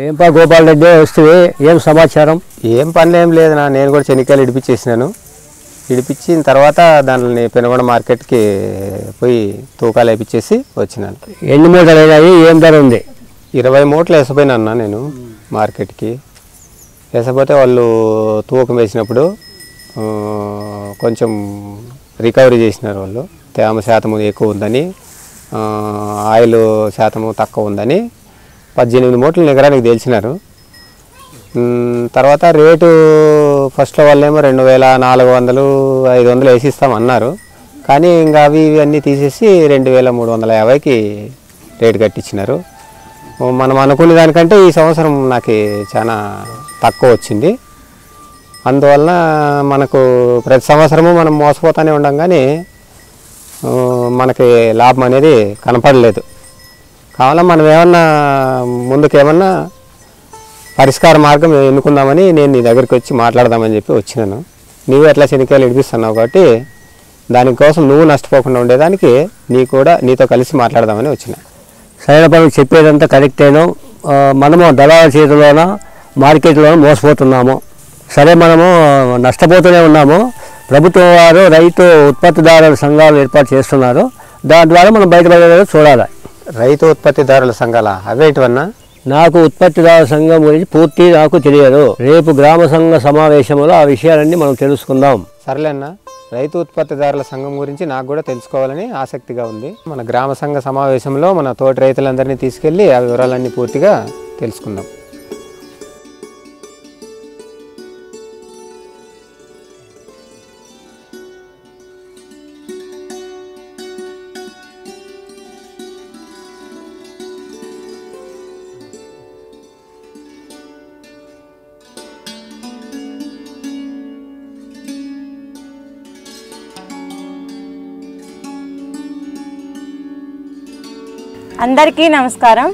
ఏంపా గోపాల్ రెడ్డి వస్తే ఏం సమాచారం? ఏం పనులు ఏం లేదు నా, నేను కూడా శనక్కాయలు ఇడిపించేసినాను. ఇడిపించిన తర్వాత దానిని పెనుగొండ మార్కెట్కి పోయి తూకాలు వేయించేసి వచ్చినాను. ఎన్ని మూటలు అయినాయి, ఏం ధర ఉంది? 20 మూటలు వేసిపోయినా అన్న నేను మార్కెట్కి. వేసపోతే వాళ్ళు తూకం వేసినప్పుడు కొంచెం రికవరీ చేసినారు. వాళ్ళు తేమ శాతం ఎక్కువ ఉందని, ఆయిల్ శాతము తక్కువ ఉందని 18 మూటలు ఎకరానికి తెలిసినారు. తర్వాత రేటు ఫస్ట్లో వాళ్ళేమో 2400, 500 వేసిస్తామన్నారు. కానీ ఇంకా అవి అన్నీ తీసేసి 2350కి రేటు కట్టించినారు. మనం అనుకునే దానికంటే ఈ సంవత్సరం నాకు చాలా తక్కువ వచ్చింది. అందువలన మనకు ప్రతి సంవత్సరము మనం మోసపోతూనే ఉండం, కానీ మనకి లాభం అనేది కనపడలేదు. కావాలా మనం ఏమన్నా ముందుకేమన్నా పరిష్కార మార్గం ఎన్నుకుందామని నేను నీ దగ్గరికి వచ్చి మాట్లాడదామని చెప్పి వచ్చినాను. నువ్వు ఎట్లా శనక్కాయలు ఇడిపిస్తున్నావు కాబట్టి దానికోసం నువ్వు నష్టపోకుండా ఉండేదానికి నీతో కలిసి మాట్లాడదామని వచ్చిన. సరైన పనులు చెప్పేదంతా కరెక్టేనో, మనము దళాల చేతిలోన మార్కెట్లోనూ మోసపోతున్నాము. సరే, మనము నష్టపోతూనే ఉన్నాము. ప్రభుత్వం వారు రైతు ఉత్పత్తిదారుల సంఘాలు ఏర్పాటు చేస్తున్నారు. దాని ద్వారా మనం బయటపడేదో చూడాలి. రైతు ఉత్పత్తిదారుల సంఘాల అవేటివన్నా? నాకు ఉత్పత్తిదారుల సంఘం గురించి పూర్తి నాకు తెలియదు. రేపు గ్రామ సంఘ సమావేశంలో ఆ విషయాలన్నీ మనం తెలుసుకుందాం. సర్లేన్నా, రైతు ఉత్పత్తిదారుల సంఘం గురించి నాకు కూడా తెలుసుకోవాలని ఆసక్తిగా ఉంది. మన గ్రామ సంఘ సమావేశంలో మన తోటి రైతులందరినీ తీసుకెళ్ళి ఆ వివరాలన్నీ పూర్తిగా తెలుసుకుందాం. అందరికీ నమస్కారం.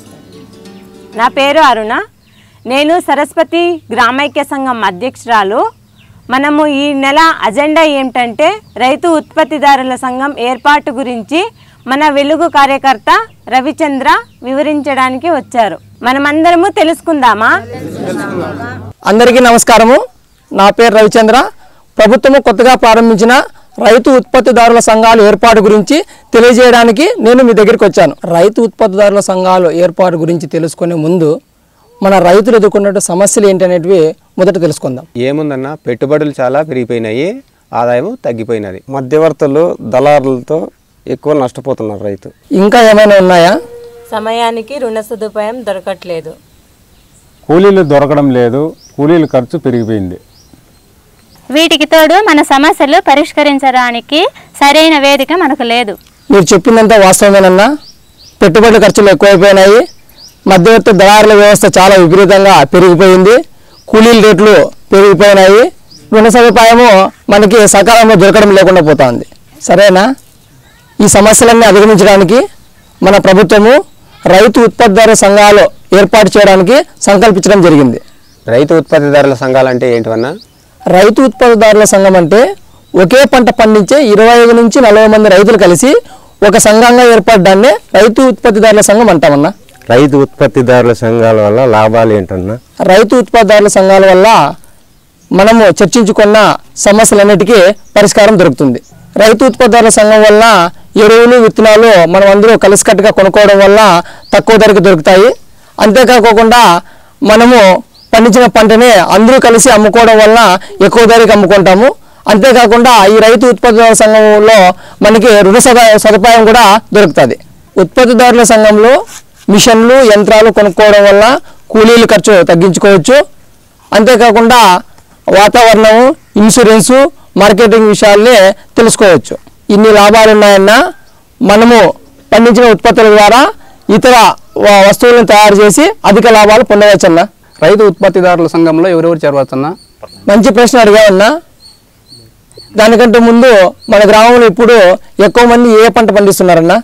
నా పేరు అరుణ. నేను సరస్వతి గ్రామైక్య సంఘం అధ్యక్షురాలు. మనము ఈ నెల అజెండా ఏమిటంటే రైతు ఉత్పత్తిదారుల సంఘం ఏర్పాటు గురించి మన వెలుగు కార్యకర్త రవిచంద్ర వివరించడానికి వచ్చారు. మనమందరము తెలుసుకుందామా? అందరికీ నమస్కారము. నా పేరు రవిచంద్ర. ప్రభుత్వము కొత్తగా ప్రారంభించిన రైతు ఉత్పత్తిదారుల సంఘాలు ఏర్పాటు గురించి తెలియజేయడానికి నేను మీ దగ్గరికి వచ్చాను. రైతు ఉత్పత్తిదారుల సంఘాలు ఏర్పాటు గురించి తెలుసుకునే ముందు మన రైతులు ఎదుర్కొన్న సమస్యలు ఏంటనేటివి మొదట తెలుసుకుందాం. ఏముందన్నా, పెట్టుబడులు చాలా పెరిగిపోయినాయి, ఆదాయం తగ్గిపోయినది. మధ్యవర్తులు, దళారులతో ఎక్కువ నష్టపోతున్నారు రైతు. ఇంకా ఏమైనా ఉన్నాయా? సమయానికి రుణ సదుపాయం దొరకట్లేదు, కూలీలు దొరకడం లేదు, కూలీల ఖర్చు పెరిగిపోయింది. వీటికి తోడు మన సమస్యలు పరిష్కరించడానికి సరైన వేదిక మనకు లేదు. మీరు చెప్పిందంతా వాస్తవమేనన్నా. పెట్టుబడి ఖర్చులు ఎక్కువైపోయినాయి, మధ్యవర్తి దళారుల వ్యవస్థ చాలా విపరీతంగా పెరిగిపోయింది, కూలీల రేట్లు పెరిగిపోయినాయి, రుణ సదుపాయము మనకి సకాలంలో దొరకడం లేకుండా పోతుంది. సరేనా? ఈ సమస్యలన్నీ అధిగమించడానికి మన ప్రభుత్వము రైతు ఉత్పత్తిదారుల సంఘాలు ఏర్పాటు చేయడానికి సంకల్పించడం జరిగింది. రైతు ఉత్పత్తిదారుల సంఘాలు అంటే ఏంటివన్నా? రైతు ఉత్పత్తిదారుల సంఘం అంటే ఒకే పంట పండించే 25 నుంచి 40 మంది రైతులు కలిసి ఒక సంఘంగా ఏర్పడ్డాన్ని రైతు ఉత్పత్తిదారుల సంఘం అంటామన్నా. రైతు ఉత్పత్తిదారుల సంఘాల వల్ల లాభాలు ఏంటన్నా? రైతు ఉత్పత్తిదారుల సంఘాల వల్ల మనము చర్చించుకున్న సమస్యలన్నిటికీ పరిష్కారం దొరుకుతుంది. రైతు ఉత్పత్తిదారుల సంఘం వల్ల ఎరువులు, విత్తనాలు మనం అందరూ కలిసికట్టుగా కొనుక్కోవడం వల్ల తక్కువ ధరకు దొరుకుతాయి. అంతేకాకుండా మనము పండించిన పంటని అందరూ కలిసి అమ్ముకోవడం వల్ల ఎక్కువ ధరకు అమ్ముకుంటాము. అంతేకాకుండా ఈ రైతు ఉత్పత్తిదారుల సంఘంలో మనకి రుణ సదుపాయం కూడా దొరుకుతుంది. ఉత్పత్తిదారుల సంఘంలో మిషన్లు, యంత్రాలు కొనుక్కోవడం వల్ల కూలీల ఖర్చు తగ్గించుకోవచ్చు. అంతేకాకుండా వాతావరణము, ఇన్సూరెన్సు, మార్కెటింగ్ విషయాల్ని తెలుసుకోవచ్చు. ఇన్ని లాభాలు ఉన్నాయన్నా. మనము పండించిన ఉత్పత్తుల ద్వారా ఇతర వస్తువులను తయారు చేసి అధిక లాభాలు పొందవచ్చన్నా. రైతు ఉత్పత్తిదారుల సంఘంలో ఎవరెవరు చేరవచ్చన్నా? మంచి ప్రశ్న అడిగామన్నా. దానికంటే ముందు మన గ్రామంలో ఇప్పుడు ఎక్కువ మంది ఏ పంట పండిస్తున్నారన్నా?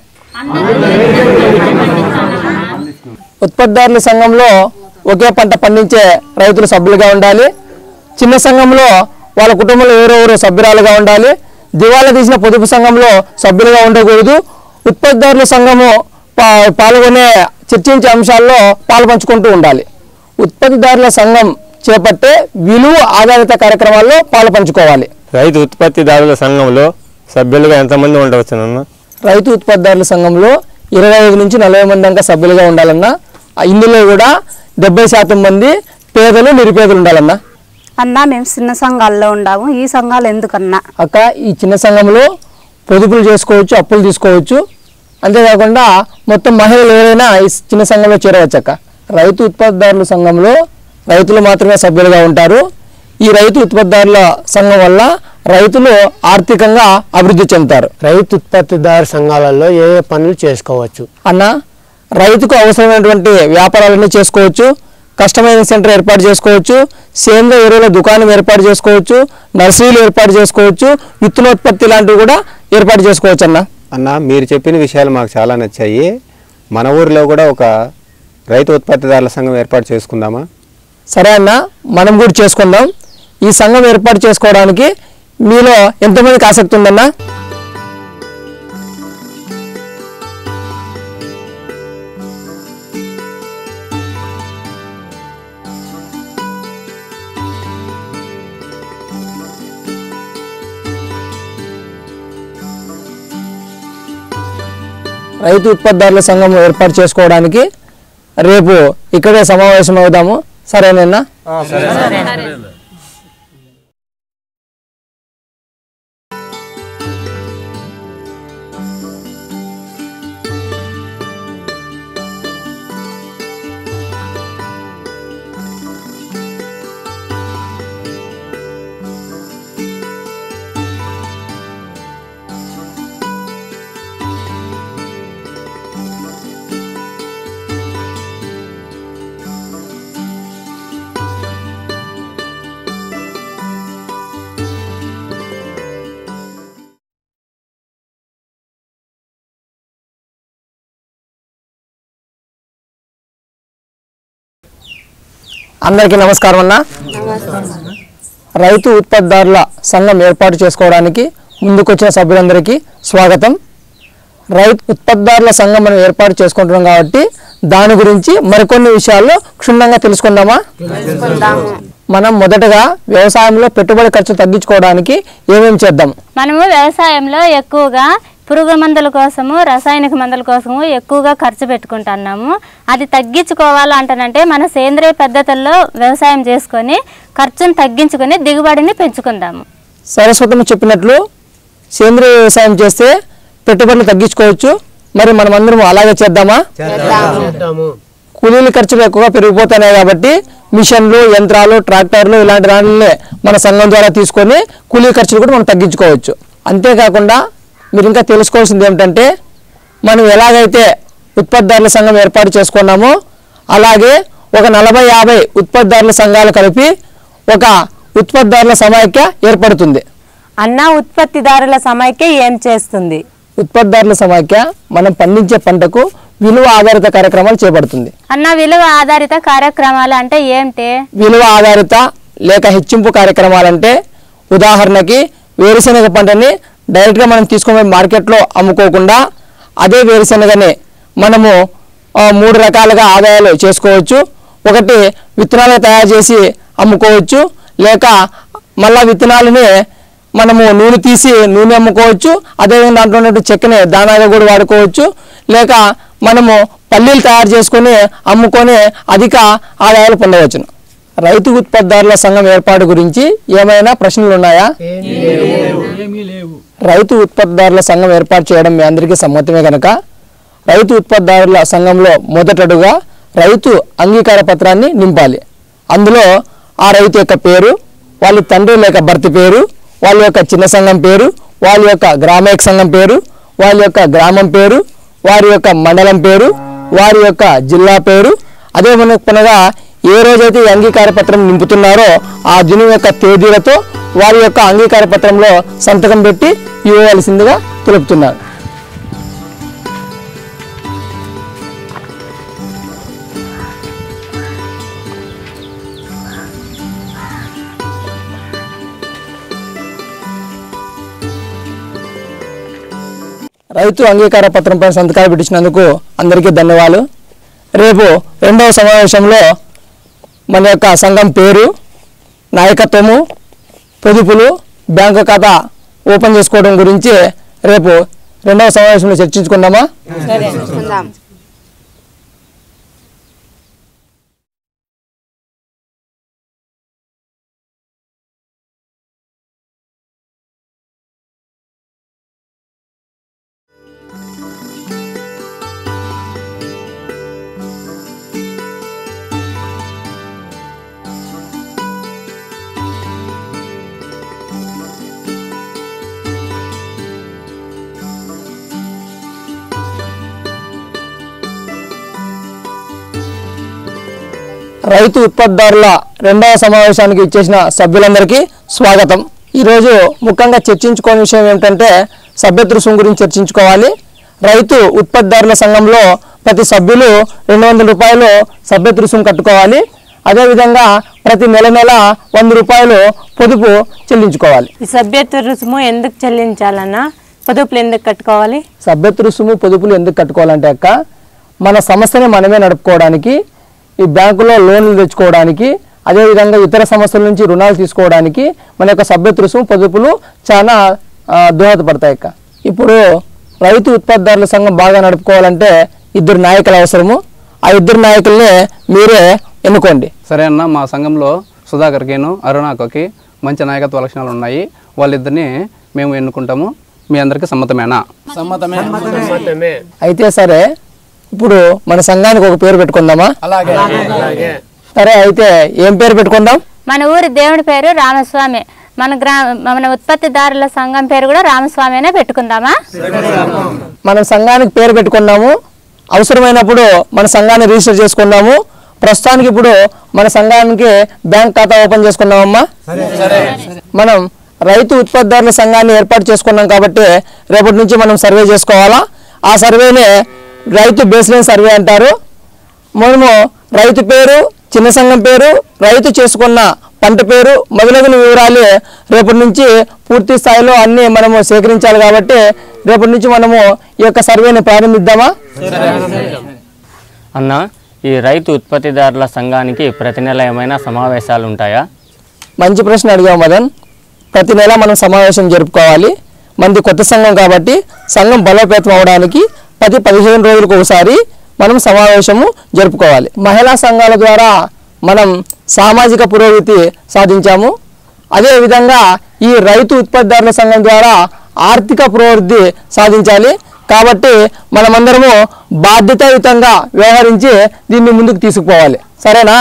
ఉత్పత్తిదారుల సంఘంలో ఒకే పంట పండించే రైతులు సభ్యులుగా ఉండాలి. చిన్న సంఘంలో వాళ్ళ కుటుంబంలో ఎవరెవరు సభ్యురాలుగా ఉండాలి. దివాలా తీసిన పొదుపు సంఘంలో సభ్యులుగా ఉండకూడదు. ఉత్పత్తిదారుల సంఘము పాల్గొనే చర్చించే అంశాల్లో పాల్పంచుకుంటూ ఉండాలి. ఉత్పత్తిదారుల సంఘం చేపట్టే విలువ ఆధారిత కార్యక్రమాల్లో పాలు పంచుకోవాలి. రైతు ఉత్పత్తిదారుల సంఘంలో సభ్యులుగా ఎంతమంది ఉండవచ్చునన్న? రైతు ఉత్పత్తిదారుల సంఘంలో 25 నుంచి 40 మంది దాకా సభ్యులుగా ఉండాలన్నా. ఇందులో కూడా 70% మంది పేదలు నిరుపేదలు ఉండాలన్నా. అన్నా మేము చిన్న సంఘాల్లో ఉండాము. ఈ సంఘాలు ఎందుకన్నా? అక్క, ఈ చిన్న సంఘంలో పొదుపులు చేసుకోవచ్చు, అప్పులు తీసుకోవచ్చు. అంతేకాకుండా మొత్తం మహిళలు ఎవరైనా ఈ చిన్న సంఘంలో చేరవచ్చు. అక్క, రైతు ఉత్పత్తిదారుల సంఘంలో రైతులు మాత్రమే సభ్యులుగా ఉంటారు. ఈ రైతు ఉత్పత్తిదారుల సంఘం వల్ల రైతులు ఆర్థికంగా అభివృద్ధి చెందుతారు. రైతు ఉత్పత్తిదారు సంఘాలలో ఏ ఏ పనులు చేసుకోవచ్చు అన్న? రైతుకు అవసరమైనటువంటి వ్యాపారాలన్నీ చేసుకోవచ్చు. కస్టమైజింగ్ సెంటర్ ఏర్పాటు చేసుకోవచ్చు, సేంద్రియ ఎరువుల దుకాణం ఏర్పాటు చేసుకోవచ్చు, నర్సరీలు ఏర్పాటు చేసుకోవచ్చు, విత్తనోత్పత్తి లాంటివి కూడా ఏర్పాటు చేసుకోవచ్చు. అన్న, మీరు చెప్పిన విషయాలు మాకు చాలా నచ్చాయి. మన ఊరిలో కూడా ఒక రైతు ఉత్పత్తిదారుల సంఘం ఏర్పాటు చేసుకుందామా? సరే అన్న, మనం కూడా చేసుకుందాం. ఈ సంఘం ఏర్పాటు చేసుకోవడానికి మీలో ఎంతమందికి ఆసక్తి ఉందన్నా? రైతు ఉత్పత్తిదారుల సంఘం ఏర్పాటు చేసుకోవడానికి రేపు ఇక్కడే సమావేశం అవుదాము. సరేనా? అందరికీ నమస్కారం అన్న. రైతు ఉత్పత్తిదారుల సంఘం ఏర్పాటు చేసుకోవడానికి ముందుకొచ్చిన సభ్యులందరికీ స్వాగతం. రైతు ఉత్పత్తిదారుల సంఘం మనం ఏర్పాటు చేసుకుంటున్నాం కాబట్టి దాని గురించి మరికొన్ని విషయాల్లో క్షుణ్ణంగా తెలుసుకుందామా? మనం మొదటగా వ్యవసాయంలో పెట్టుబడి ఖర్చు తగ్గించుకోవడానికి ఏమేమి చేద్దాం? మనము వ్యవసాయంలో ఎక్కువగా పురుగు మందుల కోసము, రసాయనిక మందుల కోసము ఎక్కువగా ఖర్చు పెట్టుకుంటున్నాము. అది తగ్గించుకోవాలంటానంటే మన సేంద్రియ పద్ధతుల్లో వ్యవసాయం చేసుకొని ఖర్చును తగ్గించుకొని దిగుబడిని పెంచుకుందాము. సరస్వతము చెప్పినట్లు సేంద్రియ వ్యవసాయం చేస్తే పెట్టుబడులు తగ్గించుకోవచ్చు. మరి మనమందరం అలాగే చేద్దామా? కూలీల ఖర్చులు ఎక్కువగా పెరిగిపోతున్నాయి కాబట్టి మిషన్లు, యంత్రాలు, ట్రాక్టర్లు ఇలాంటి దానినే మన సంఘం ద్వారా తీసుకొని కూలీ ఖర్చులు కూడా మనం తగ్గించుకోవచ్చు. అంతేకాకుండా మీరు ఇంకా తెలుసుకోవాల్సింది ఏమిటంటే, మనం ఎలాగైతే ఉత్పత్తిదారుల సంఘం ఏర్పాటు చేసుకున్నామో అలాగే ఒక 40-50 ఉత్పత్తిదారుల సంఘాలు కలిపి ఒక ఉత్పత్తిదారుల సమైక్య ఏర్పడుతుంది. అన్న, ఉత్పత్తిదారుల సమైక్య ఏం చేస్తుంది? ఉత్పత్తిదారుల సమైక్య మనం పండించే పంటకు విలువ ఆధారిత కార్యక్రమాలు చేపడుతుంది. అన్న, విలువ ఆధారిత కార్యక్రమాలు అంటే ఏమిటి? విలువ ఆధారిత లేక హెచ్చింపు కార్యక్రమాలంటే ఉదాహరణకి వేరుశెనగ పంటని డైరెక్ట్గా మనం తీసుకునే మార్కెట్లో అమ్ముకోకుండా అదే వేరుశెనగని మనము 3 రకాలుగా ఆదాయాలు చేసుకోవచ్చు. ఒకటి విత్తనాలు తయారు చేసి అమ్ముకోవచ్చు, లేక మళ్ళా విత్తనాలని మనము నూనె తీసి నూనె అమ్ముకోవచ్చు. అదేవిధంగా దాంట్లో ఉన్నటువంటి చెక్కని దానాగా కూడా వాడుకోవచ్చు. లేక మనము పల్లీలు తయారు చేసుకొని అమ్ముకొని అధిక ఆదాయాలు పొందవచ్చును. రైతు ఉత్పత్తిదారుల సంఘం ఏర్పాటు గురించి ఏమైనా ప్రశ్నలు ఉన్నాయా? రైతు ఉత్పత్తిదారుల సంఘం ఏర్పాటు చేయడం మీ అందరికీ సమ్మతమే కనుక రైతు ఉత్పత్తిదారుల సంఘంలో మొదటగా రైతు అంగీకార పత్రాన్ని నింపాలి. అందులో ఆ రైతు యొక్క పేరు, వాళ్ళ తండ్రి లేక భర్త పేరు, వాళ్ళ యొక్క చిన్న సంఘం పేరు, వాళ్ళ యొక్క గ్రామైక సంఘం పేరు, వాళ్ళ యొక్క గ్రామం పేరు, వారి యొక్క మండలం పేరు, వారి యొక్క జిల్లా పేరు, అదే మనగా ఏ రోజైతే ఈ అంగీకార పత్రం నింపుతున్నారో ఆ దినం యొక్క తేదీలతో వారి యొక్క అంగీకార పత్రంలో సంతకం పెట్టి ఇవ్వవలసిందిగా తెలుపుతున్నారు. రైతు అంగీకార పత్రంపై సంతకాలు పెట్టించినందుకు అందరికీ ధన్యవాదాలు. రేపు 2వ సమావేశంలో మన యొక్క సంఘం పేరు, నాయకత్వము, పొదుపులు, బ్యాంకు ఖాతా ఓపెన్ చేసుకోవడం గురించి రేపు 2వ సమావేశంలో చర్చించుకుందామా? రైతు ఉత్పత్తిదారుల 2వ సమావేశానికి ఇచ్చేసిన సభ్యులందరికీ స్వాగతం. ఈరోజు ముఖ్యంగా చర్చించుకోని విషయం ఏమిటంటే సభ్యత్వ రుసుము గురించి చర్చించుకోవాలి. రైతు ఉత్పత్తిదారుల సంఘంలో ప్రతి సభ్యులు 200 రూపాయలు సభ్యత్వ రుసుము కట్టుకోవాలి. అదేవిధంగా ప్రతి నెల 100 రూపాయలు పొదుపు చెల్లించుకోవాలి. ఈ సభ్యత్వ రుసుము ఎందుకు చెల్లించాలన్నా, పొదుపులు ఎందుకు కట్టుకోవాలి? సభ్యత్వ రుసుము పొదుపులు ఎందుకు కట్టుకోవాలంటే అక్క, మన సంస్థని మనమే నడుపుకోవడానికి, ఈ బ్యాంకులో లోన్లు తెచ్చుకోవడానికి, అదేవిధంగా ఇతర సంస్థల నుంచి రుణాలు తీసుకోవడానికి మన యొక్క సభ్యత్వ రుసుము పొదుపులు చాలా దోహదపడతాయి అక్క. ఇప్పుడు రైతు ఉత్పత్తిదారుల సంఘం బాగా నడుపుకోవాలంటే 2 నాయకులు అవసరము. ఆ 2 నాయకుల్ని మీరే ఎన్నుకోండి. సరే అన్న, మా సంఘంలో సుధాకర్కిను అరుణాకకి మంచి నాయకత్వ లక్షణాలు ఉన్నాయి. వాళ్ళిద్దరిని మేము ఎన్నుకుంటాము. మీ అందరికీ సమ్మతమేనా? సమ్మతమే. అయితే సరే, ఇప్పుడు మన సంఘానికి ఒక పేరు పెట్టుకుందామా? సరే, అయితే ఏం పేరు పెట్టుకుందాం? మన ఊరి దేవుడి పేరు రామస్వామి. మన ఉత్పత్తిదారుల సంఘం పేరు కూడా రామస్వామి అనే పెట్టుకుందామా? మనం సంఘానికి పేరు పెట్టుకున్నాము. అవసరమైనప్పుడు మన సంఘాన్ని రిజిస్టర్ చేసుకున్నాము. ప్రస్తుతానికి ఇప్పుడు మన సంఘానికి బ్యాంక్ ఖాతా ఓపెన్ చేసుకున్నామమ్మా. మనం రైతు ఉత్పత్తిదారుల సంఘాన్ని ఏర్పాటు చేసుకున్నాం కాబట్టి రేపటి నుంచి మనం సర్వే చేసుకోవాలా. ఆ సర్వేనే రైతు బేస్లైన్ సర్వే అంటారు. మనము రైతు పేరు, చిన్న సంఘం పేరు, రైతు చేసుకున్న పంట పేరు మొదలగున వివరాలు రేపటి నుంచి పూర్తి స్థాయిలో అన్నీ మనము సేకరించాలి. కాబట్టి రేపటి నుంచి మనము ఈ యొక్క సర్వేని ప్రారంభిద్దామా? అన్న, ఈ రైతు ఉత్పత్తిదారుల సంఘానికి ప్రతి నెల ఏమైనా సమావేశాలు ఉంటాయా? మంచి ప్రశ్న అడిగావు మదన్. ప్రతి నెల మనం సమావేశం జరుపుకోవాలి. మనది కొత్త సంఘం కాబట్టి సంఘం బలోపేతం అవడానికి 10-15 రోజులకు ఒకసారి మనం సమావేశము జరుపుకోవాలి. మహిళా సంఘాల ద్వారా మనం సామాజిక పురోగతి సాధించాము. అదేవిధంగా ఈ రైతు ఉత్పత్తిదారుల సంఘం ద్వారా ఆర్థిక పురోగతి సాధించాలి. కాబట్టి మనమందరము బాధ్యతాయుతంగా వ్యవహరించి దీన్ని ముందుకు తీసుకుపోవాలి. సరేనా?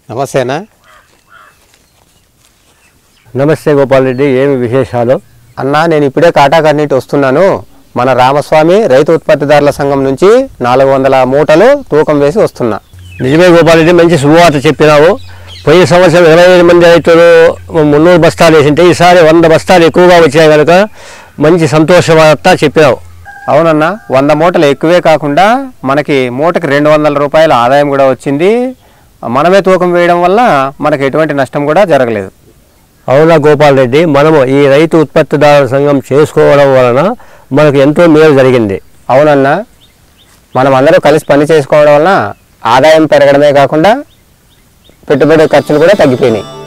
నమస్తేనా. నమస్తే గోపాల్ రెడ్డి, ఏమి విశేషాలు? అన్నా, నేను ఇప్పుడే కాటాకర్నీటి వస్తున్నాను. మన రామస్వామి రైతు ఉత్పత్తిదారుల సంఘం నుంచి 400 మూటలు తూకం వేసి వస్తున్నా. నిజమే గోపాల్ రెడ్డి, మంచి శుభవార్త చెప్పినావు. పోయిన సంవత్సరం 25 మంది రైతులు 300 బస్తాలు వేసింటే ఈసారి 100 బస్తాలు ఎక్కువగా వచ్చాయి కనుక మంచి సంతోష వార్త చెప్పినావు. అవునన్నా, 100 మూటలు ఎక్కువే కాకుండా మనకి మూటకి 200 రూపాయల ఆదాయం కూడా వచ్చింది. మనమే తూకం వేయడం వల్ల మనకి ఎటువంటి నష్టం కూడా జరగలేదు. అవునా గోపాల్ రెడ్డి, మనము ఈ రైతు ఉత్పత్తిదారుల సంఘం చేసుకోవడం వలన మనకు ఎంతో మేలు జరిగింది. అవునన్నా, మనం అందరూ కలిసి పని చేసుకోవడం వలన ఆదాయం పెరగడమే కాకుండా పెట్టుబడి ఖర్చులు కూడా తగ్గిపోయినాయి.